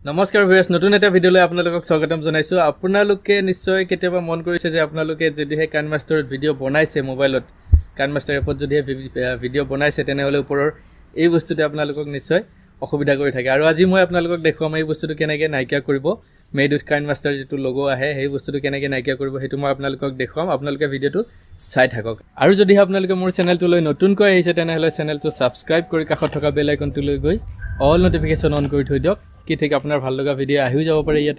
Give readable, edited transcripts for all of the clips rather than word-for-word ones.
নমস্কাৰ ভিউয়াৰ্স নতুন এটা ভিডিঅলৈ আপোনালোকক স্বাগতম জনাইছো আপোনালোকে নিশ্চয় কেতিয়াবা মন কৰিছে যে আপোনালোকে যদিহে কাইনমাষ্টাৰত ভিডিঅ' বনাইছে মোবাইলত কাইনমাষ্টাৰ এপত যদিহে ভিডিঅ' বনাইছে তেনেহলে ওপৰৰ এই বস্তুটো আপোনালোকক নিশ্চয় অসুবিধা কৰি থাকে আৰু আজি মই আপোনালোকক দেখুৱাম এই বস্তুটো কেনেকৈ নাইকিয়া কৰিব মেড উইথ কাইনমাষ্টাৰ যেটো লোগো আহে সেই বস্তুটো কেনেকৈ নাইকিয়া কৰিব হেতু মই আপোনালোকক দেখুৱাম আপোনালোকে ভিডিঅ'টো চাই থাকক আৰু যদিহে আপোনালোকে মোৰ চেনেলটোলৈ নতুনকৈ আহিছে তেনেহলে চেনেলটো সাবস্ক্ৰাইব কৰি কাষত থকা বেল আইকনটো লৈ গৈ অল নটিফিকেশন অন কৰি থৈ দিয়ক কি ঠিক আপোনাৰ ভাল লগা ভিডিঅ' আহিও যাব পাৰে ইয়াতে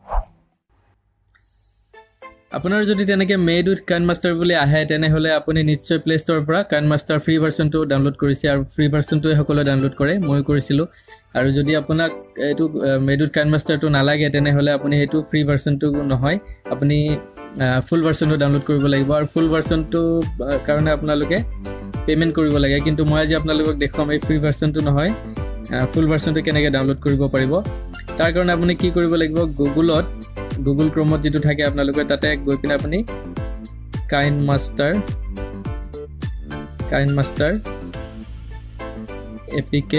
আপোনাৰ যদি তেনেকৈ মেড উইথ কাইনমাষ্টাৰ বুলি আহে তেনেহলে আপুনি নিশ্চয় প্লে ষ্টৰৰ পৰা কাইনমাষ্টাৰ ফ্ৰী ভাৰ্চনটো ডাউনলোড কৰিছে আৰু ফ্ৰী ভাৰ্চনটো সকলোৱে ডাউনলোড কৰে মই কৰিছিলো আৰু যদি আপোনাক এটো মেড উইথ কাইনমাষ্টাৰটো নালাগে তেনেহলে আপুনি এটো ফ্ৰী ভাৰ্চনটো নহয় আপুনি ফুল ভাৰ্চনটো ডাউনলোড কৰিব লাগিব আৰু ফুল ভাৰ্চনটো কাৰণে আপোনালোকে পেমেন্ট কৰিব লাগে কিন্তু মই আজি আপোনালোকক দেখুৱাম এই ফ্ৰী ভাৰ্চনটো নহয় ফুল ভাৰ্চনটো কেনেকৈ ডাউনলোড কৰিব পাৰিব তাৰ কাৰণে আপুনি কি কৰিব লাগিব গুগল ক্ৰোমত যেটো থাকে আপোনালোকে তাতে গৈ পিনে আপুনি কাইনমাষ্টাৰ APK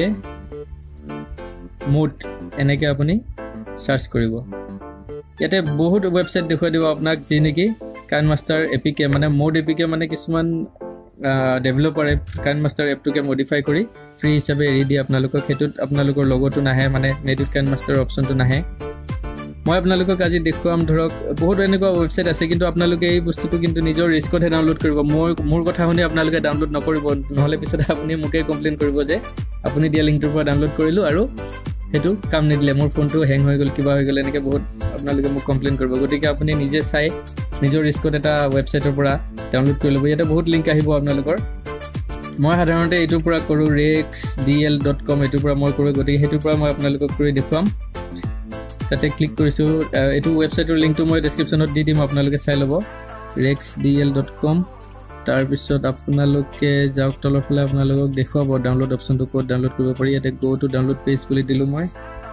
মোড এনেকৈ আপুনি সাৰ্চ কৰিব ইয়াতে বহুত ওয়েবসাইট দেখুৱাই দিব আপোনাক যি নেকি কাইনমাষ্টাৰ APK মানে মোড APK মানে কিছুমান ডেভেলপাৰে কাইনমাষ্টাৰ এপটোকে মডিফাই কৰি ফ্ৰী হিচাপে এৰি দি আপোনালোকক হেতুত আপোনালোকৰ লগটো নাহে মানে মেড উইথ কাইনমাষ্টাৰ অপচনটো নাহে মই আপোনালোকক আজি দেখুৱাম ধৰক বহুত এনেকুৱা ওয়েবসাইট আছে কিন্তু আপোনালোকে এই বস্তুটো কিন্তু নিজৰ ৰিস্কতহে ডাউনলোড কৰিব মোৰ কথা শুনি আপোনালোকে ডাউনলোড নকৰিব নহলে পিছত আপুনি মোকে কমপ্লেইন কৰিব যে আপুনি দিয়া লিংকটোৰ পৰা ডাউনলোড কৰিলো আৰু হেতু কাম নিদিলে মোৰ ফোনটো হ্যাং হৈ গল কিবা হৈ গল এনেকৈ বহুত আপোনালোকে মোক কমপ্লেইন কৰিব গতিকে আপুনি নিজে চাই নিজৰ ৰিস্কত এটা ওয়েবসাইটৰ পৰা ডাউনলোড কৰি লব ইয়াতে বহুত লিংক আহিব আপোনালোকৰ মই সাধাৰণতে এইটোৰ পৰা কৰো rexdl.com এইটোৰ পৰা মই কৰো গতিকে হেতুৰ পৰা মই আপোনালোকক কৰি দেখুৱাম তাতে ক্লিক কৰিছো এটো ওয়েবসাইটৰ লিংকটো মই ডেসক্ৰিপচনত দি দিম আপোনালোকে চাই লব rexdl.com তাৰ পিছত আপোনালোকে যাওক তলৰ ফালে আপোনালোকক দেখুৱাব ডাউনলোড অপচনটো ক'ত ডাউনলোড কৰিব পাৰি ইয়াতে গো টু ডাউনলোড পেজ বুলি দিলো মই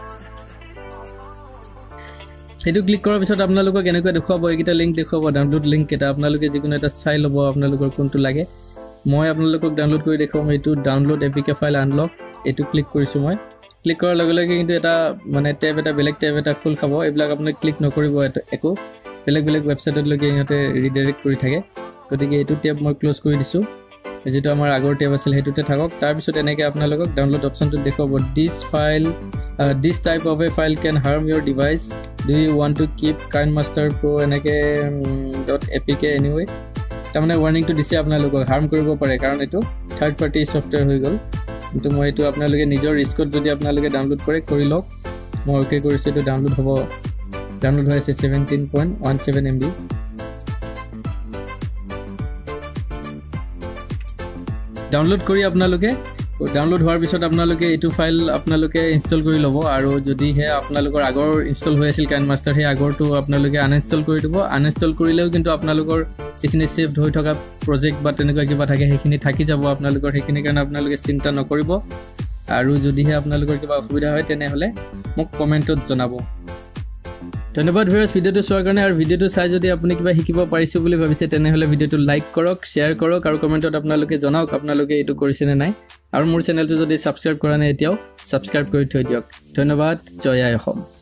হেতু ক্লিক কৰাৰ পিছত আপোনালোকক এনেকৈ দেখুৱাব এইটা লিংক দেখুৱাব ডাউনলোড লিংক এটা আপোনালোকে যিকোনো এটা চাই লব আপোনালোকৰ কোনটো লাগে মই আপোনালোকক ডাউনলোড কৰি দেখুৱাম এইটো ডাউনলোড APK ফাইল আনলক এটো ক্লিক কৰিছো মই ক্লিক কৰাৰ লগে লগে কিন্তু এটা মানে টেব এটা বেলেগ টেব এটা খুল খাব এইবিলাক আপুনি ক্লিক নকৰিব একো বেলেগ ওয়েবসাইটত লগে ইহতে ৰিডাইৰেক্ট কৰি থাকে গতিকে এটো টেব মই ক্লোজ কৰি দিছো যেটো আমাৰ আগৰ টেব আছিল হেতুতে থাকক তাৰ পিছত এনেকৈ আপোনালোকক ডাউনলোড অপচনটো দেখুৱাব this type of a file can harm your device do you want to keep KineMaster Pro এনেকৈ .apk anyway তাৰমানে ৱাৰ্নিংটো দিছে আপোনালোকক হাৰ্ম কৰিব পাৰে কাৰণ এটো থাৰ্ড পাৰ্টি সফটওয়্যাৰ হৈ গল কিন্তু মই এটো আপোনালোকে নিজৰ ৰিস্কত যদি আপোনালোকে ডাউনলোড কৰি লওক মই ওকে কৰিছো এটো ডাউনলোড হৈছে 17.17 MB ডাউনলোড কৰি আপোনালোকে ডাউনলোড হোৱাৰ পিছত আপোনালোকে এটো ফাইল আপোনালোকে ইনষ্টল কৰি লব আৰু যদি হে আপোনালোকৰ আগৰ ইনষ্টল হৈ আছিল কাইনমাষ্টাৰ হে আগৰটো আপোনালোকে আনইনষ্টল কৰি দিব আনইনষ্টল কৰিলেও কিন্তু আপোনালোকৰ যিখিনি সেভড হৈ থকা প্ৰজেক্ট বা তেনেকুৱা কিবা থাকে হেখিনি থাকি যাব আপোনালোকৰ হেখিনি কাৰণে আপোনালোকে চিন্তা নকৰিব আৰু যদি হে আপোনালোকৰ কিবা অসুবিধা হয় তেনেহলে মোক কমেন্টত জনাব ধন্যবাদ ভিউয়াৰ্স ভিডিওটো চোৱাৰ কাৰণে আৰু ভিডিওটো চাই যদি আপুনি কিবা শিকিব পাৰিছে বুলি ভাবিছে তেনেহলে ভিডিওটো লাইক কৰক শেয়াৰ কৰক আৰু কমেন্টত আপোনালোকে জনাওক আপোনালোকে এটো কৰিছে নে নাই আৰু মোৰ চেনেলটো যদি সাবস্ক্ৰাইব কৰা নাই এতিয়াও সাবস্ক্ৰাইব কৰি থৈ দিয়ক ধন্যবাদ জয় আই অসম